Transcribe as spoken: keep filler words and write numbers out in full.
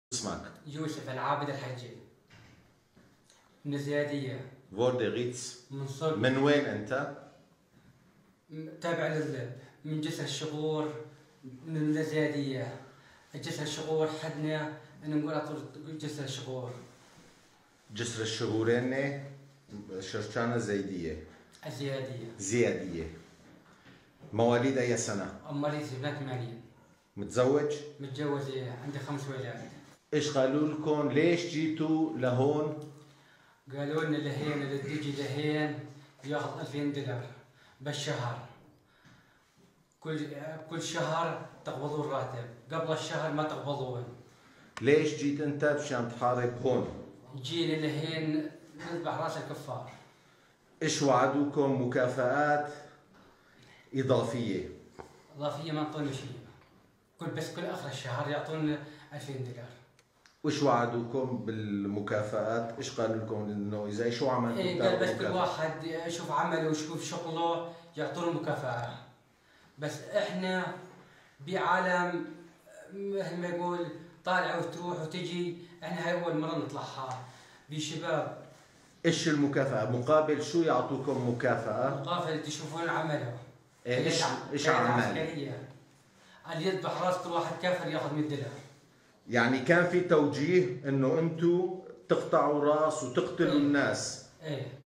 اسمك؟ يوسف العابد الحجي من الزيادية. فوردغيتس. من صلب. من وين أنت؟ تابع للذب، من جسر الشغور، من الزيادية. جسر الشغور حدنا نقول أطول جسر الشغور. جسر الشغورين شرشانة زيدية. الزيادية. زيادية. مواليد أي سنة؟ مواليد سنة ثمانين. متزوج؟ متجوز، عندي خمس ولاد. ايش قالوا لكم؟ ليش جيتوا لهون؟ قالوا لنا لهين اللي تجي لهين ياخذ ألفين دولار بالشهر. كل كل شهر تقبضون راتب، قبل الشهر ما تقبضون. ليش جيت انت مشان تحارب هون؟ جينا لهين نذبح راس الكفار. ايش وعدوكم مكافآت اضافية؟ اضافية ما انطونا شيء. كل بس كل اخر الشهر يعطونا ألفين دولار. وش وعدوكم بالمكافآت؟ ايش قالوا لكم انه اذا شو عملتوا؟ ايه قال بس كل واحد يشوف عمله ويشوف شغله يعطونه مكافأة. بس احنا بعالم مثل ما يقول طالعه وتروح وتجي، احنا هاي اول مرة نطلعها بشباب. ايش المكافأة؟ مقابل شو يعطوكم مكافأة؟ مقابل تشوفون عمله. ايش ايش اعمال؟ عسكرية. اللي يذبح راس كل واحد كافر ياخذ مية دولار. يعني كان في توجيه انه انتم تقطعوا راس وتقتلوا ايه. الناس. ايه